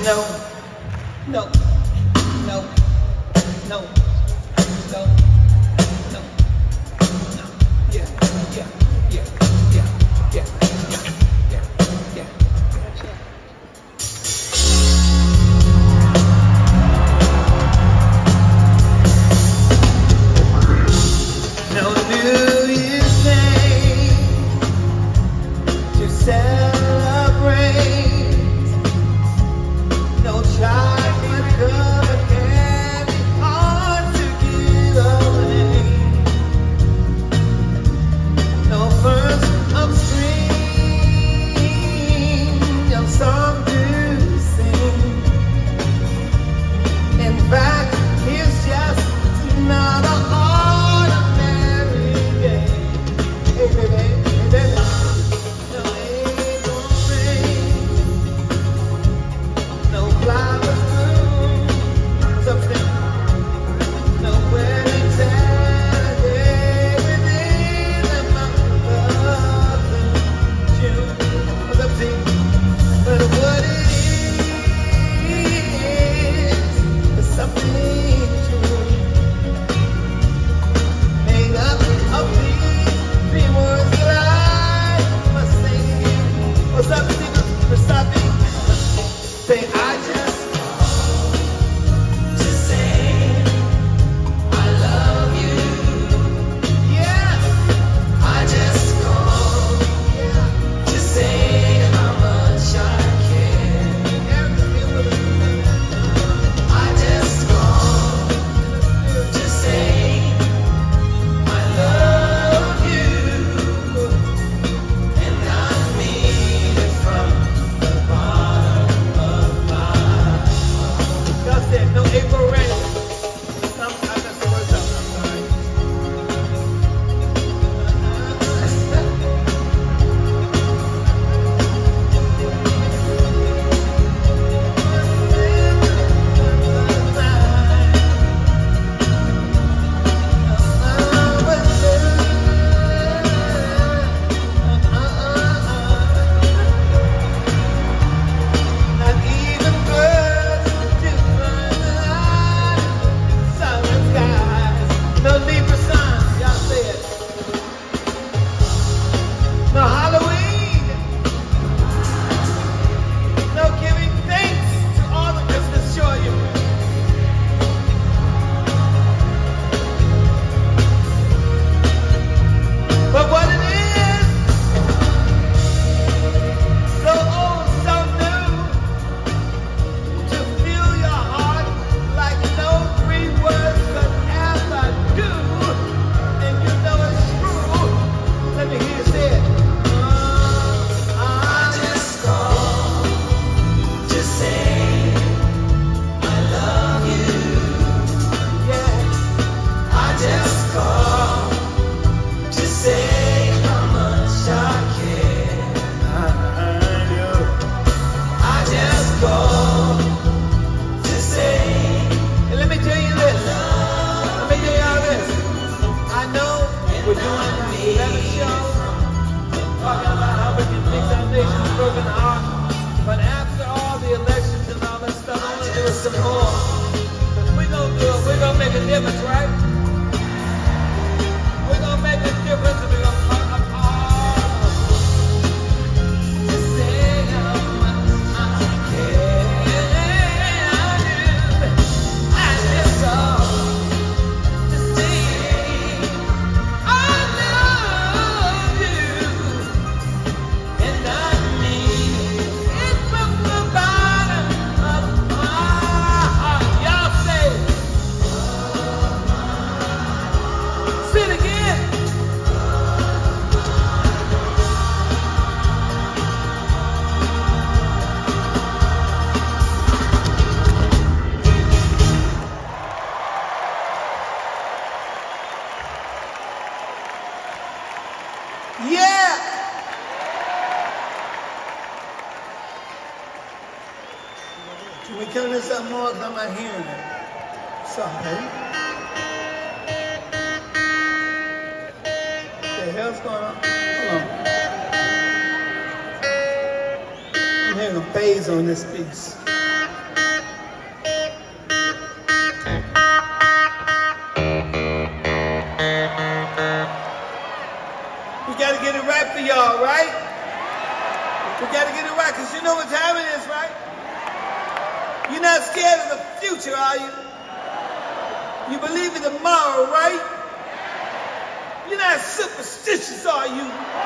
No, no, no, no, no, no, no. Yeah, yeah, yeah, yeah, yeah, yeah, yeah, yeah. No New Year's Day to celebrate. No chocolate covered candy hard to give away. No first of spring, no song to sing. In fact, it's just another ordinary day. Hey baby, hey baby. No ain't gonna rain, no flowers bloom, something, no wedding Saturday within the month of June. Something, but what it is something true, made up of these three words that I must say. What's up, Stevie? What's up, Stevie? Say, I just to say I love you. Yeah, I just called to say how much I care. I just called to say I love you, and I mean it from the bottom of my heart. Y'all said no April rain. I messed the words up. I'm sorry. Not even birds do find the light. Silent skies, no Libra signs. Y'all say it. No Halloween. No giving thanks to all the Christmas joy you bring. But what it is, so old, so new, to fill your heart like no three words could ever do, and you know it's true. Let me hear you say it. I just called to say I love you. Yeah, I just called to say how much I care. I do. I just called to say. And let me tell you this. Let me tell y'all this. I know we're doing 11 shows, talking about how we can fix our nation's broken heart. But after all the elections and all that stuff, I want to do some more. Because we're going to do it. We're going to make a difference, right? We're going to make a difference, and we're going to talk apart. To say how much I care. I just called to say I love you, and I mean it from the bottom of my heart. Y'all say, say it again. Yeah! Can we turn this up more? Because I'm not hearing it. Sorry. What the hell's going on? Hold on. I'm hearing a phase on this piece. We gotta get it right for y'all, right? We gotta get it right, because you know what time it is, right? You're not scared of the future, are you? You believe in tomorrow, right? You're not superstitious, are you?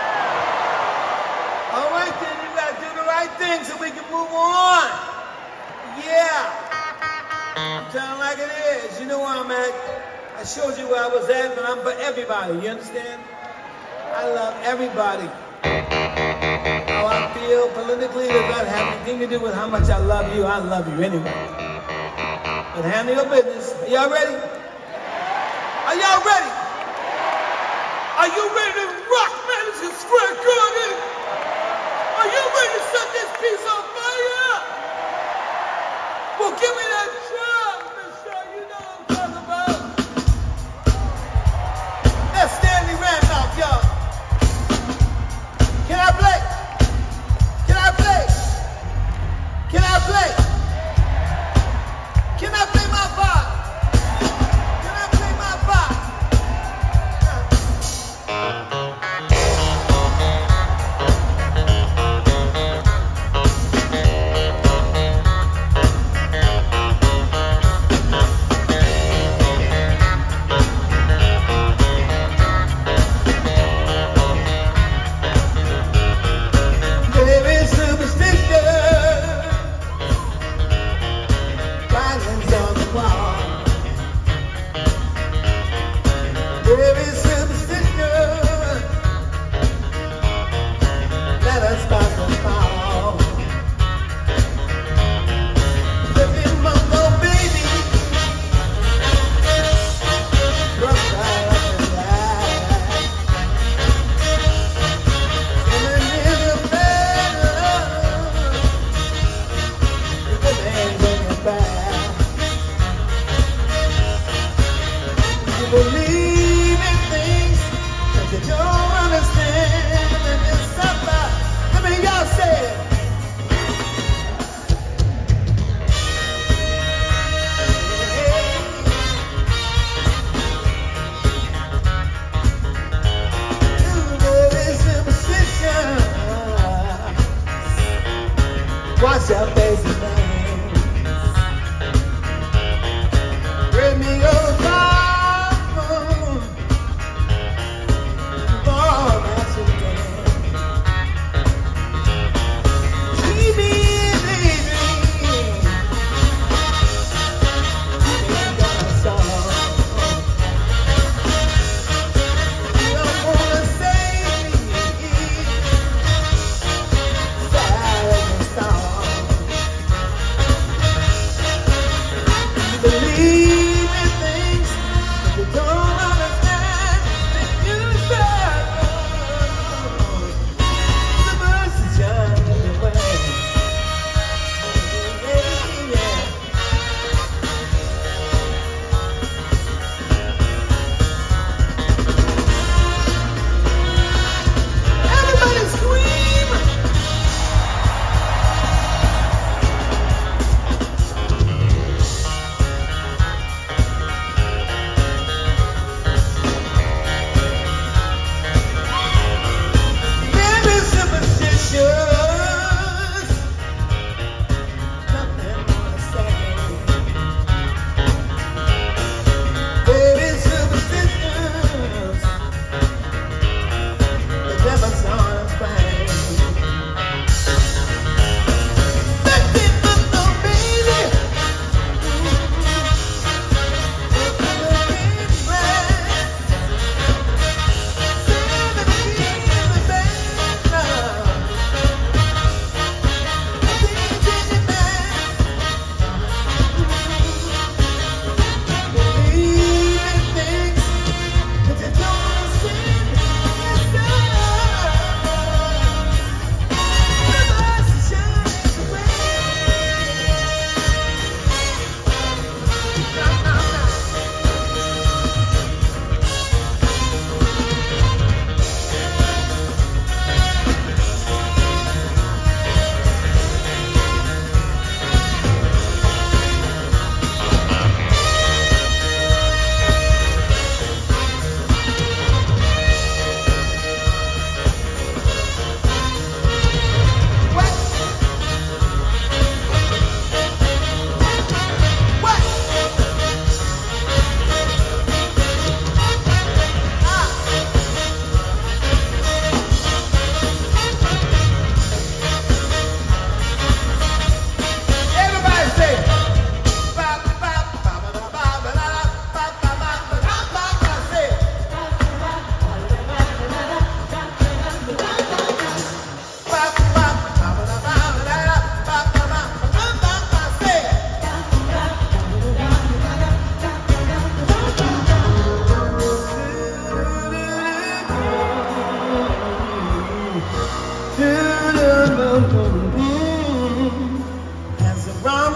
All right, then you gotta do the right thing so we can move on. Yeah. I'm telling like it is. You know where I'm at. I showed you where I was at, but I'm for everybody. You understand? I love everybody. How I feel politically does not have anything to do with how much I love you. I love you anyway. But handle your business. Are y'all ready? Are y'all ready? Are you ready to rock Madison Square Garden? Are you ready to set this piece on fire? Well, give me that drum, Michelle. You know what I'm talking about. That's Stanley Randolph, y'all. Can I play? Can I play? Can I play? Can I play my part? Can I play my part? Believe in things that you don't understand, and it's something. I mean, y'all say it. Superstition. Watch your face and name. Bring me your time.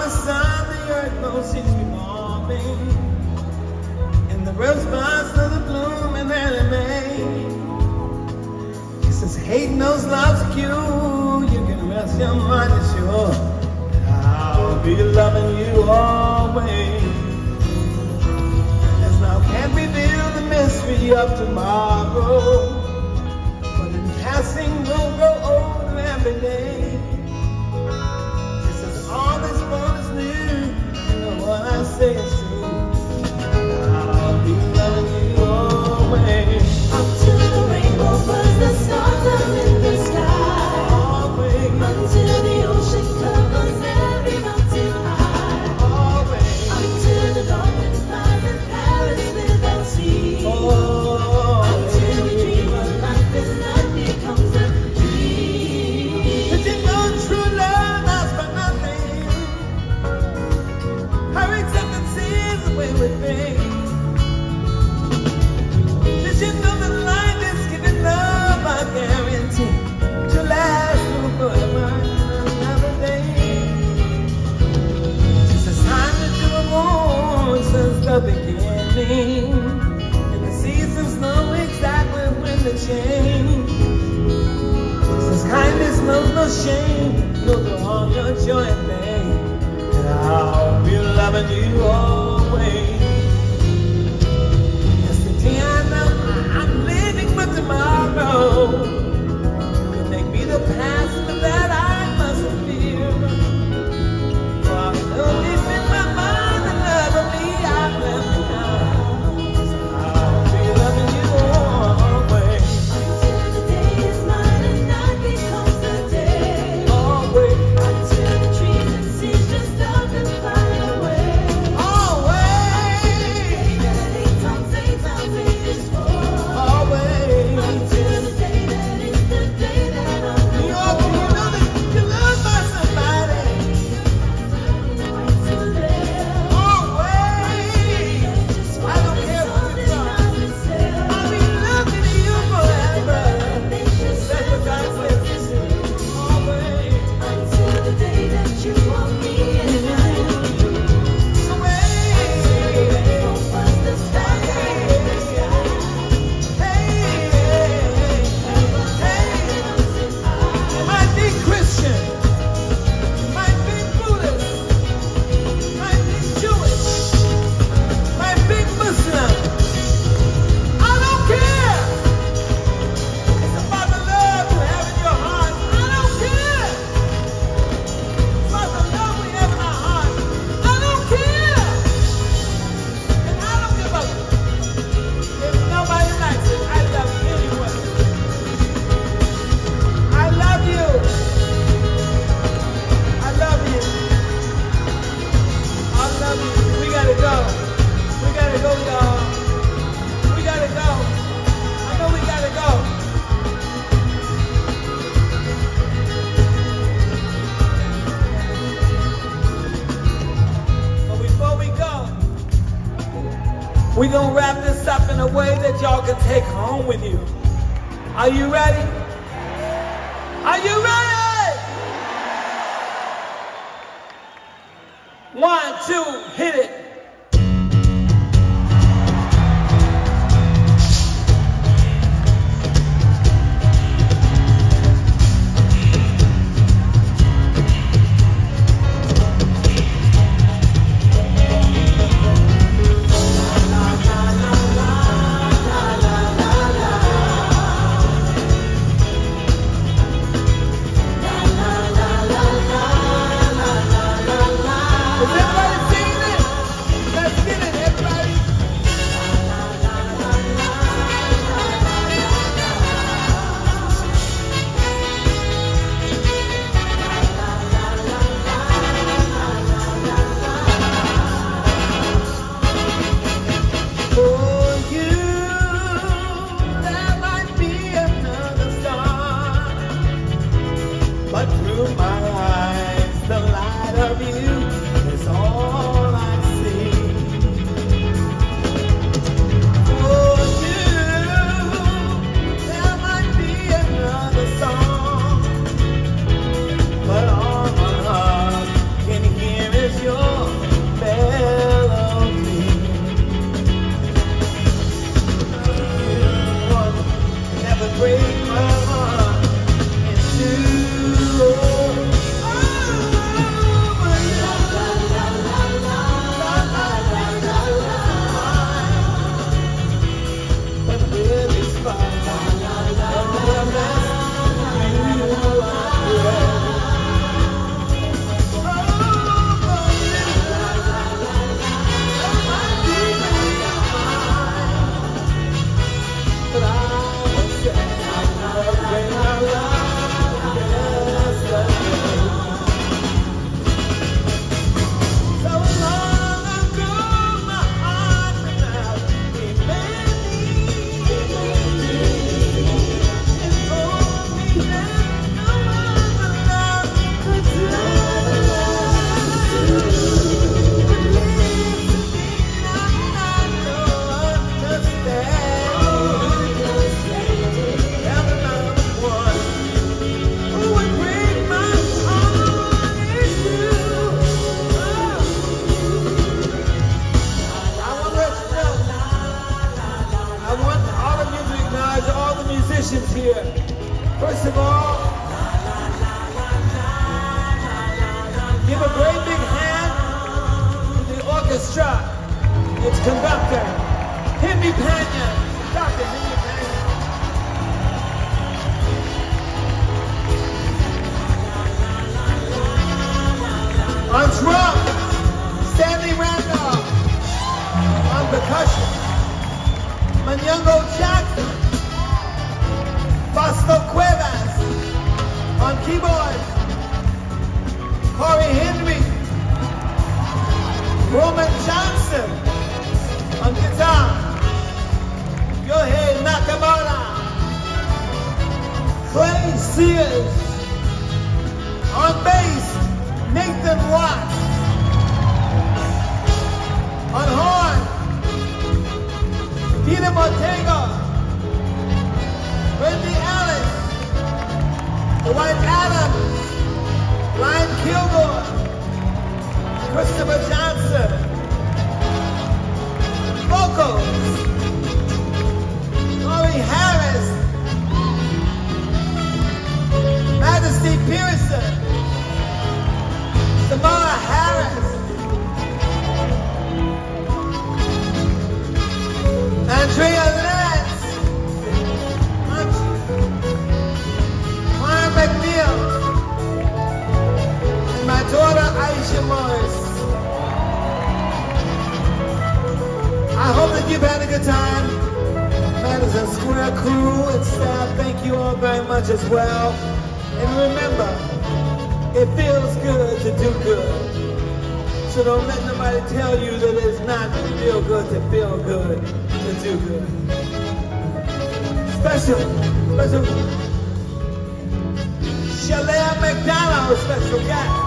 the sun, the earth knows she's revolving. In the response to the bloom and anime. She says, hate knows love's cue. You can rest your mind assured that I'll be loving you always. As now can't reveal the mystery of tomorrow, but in passing we'll grow older every day. All this world is new, you know what I say is true. I'll be loving you always. Up to the rainbow, but the stars are in the sky. Always. Until the ocean covers every mountain high. Always. Until the dolphin flies in Paris without sea. Until we dream of life and life becomes a dream. Did you know true love lasts for nothing? Her acceptance is the way we think. Did you know that life is giving love a guarantee to last through forever and another day? Just as time to do a moon since the beginning, and the seasons know exactly when to change. Just as kindness knows no shame, know through all your joy and pain, that I'll be loving you always. Yesterday I know I'm living with tomorrow. Could make me the past, but that I mustn't fear. For I know deep in my mind the love of me I've left behind. So I'll be loving you always. Until the day is mine and night becomes the day. Always. Until the trees and seas just stop and fly away. Always. That 8 times 8 times 8 is 4. Always. Until the day that is the day that I'm You know that you're loved by somebody. to live. Always. I don't care what you've done. I'll be loving you forever. That's what God says. Always. Until the day that you want me and I want you. Once the stars are in the sky. You might be Christian, you might be Buddhist, you might be Jewish, you might be Muslim. I don't care. It's about the love you have in your heart. I don't care. It's about the love we have in our heart. I don't care. And I don't give up. If nobody likes it, I love you anyway. I love you. I love you. I love you. We gotta go. We gotta go, y'all. We gotta go. I know we gotta go. But before we go, we gonna wrap this up in a way that y'all can take home with you. Are you ready? Are you ready? 1, 2, hit it. Is everybody singing it? this truck. Its conductor, Hippie Pena. Dr. Hippie Pena. On drum, Stanley Randolph. On percussion, Manyango Jackson. Bosco Cuevas. On keyboard, Corey Henry. Roman Johnson. On guitar, Yohei Nakamura. Clay Sears. On bass, Nathan Watts. On horn, Peter Ortega. Wendy Allen. Dwight Adams. Ryan Kilgore. Christopher Johnson. Vocals, Laurie Harris. Majesty Pearson. Samara Harris. Andrea Lance. Ryan McNeil. And my daughter Aisha Morris. I hope that you've had a good time. Madison Square crew and staff, thank you all very much as well. And remember, it feels good to do good. So don't let nobody tell you that it's not feel good to feel good to do good. Special Shalea McDonald, special guest.